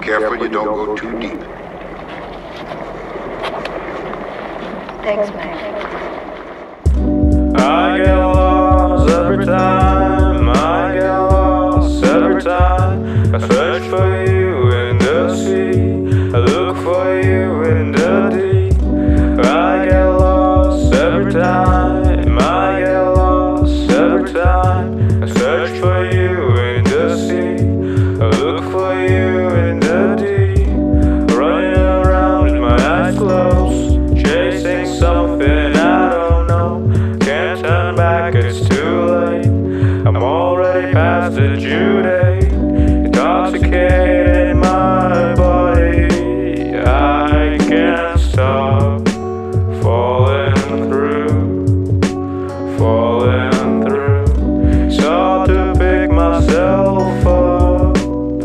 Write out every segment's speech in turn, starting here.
careful you don't go too deep. Thanks, Mike. I get lost every time, I get lost every time. I search for you in the sea, I look for you in the deep. I get lost every time, I get lost every time. I search for you in the sea, I look for you in the deep. Running around with my eyes closed, chasing something I don't know. Can't turn back, it's too late. I'm already past the due date. Intoxicated in my body, I can't stop falling through, falling through. It's hard to pick myself up.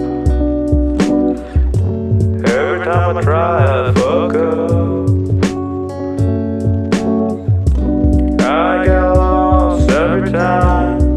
Every time I try, I fuck up. I get lost every time.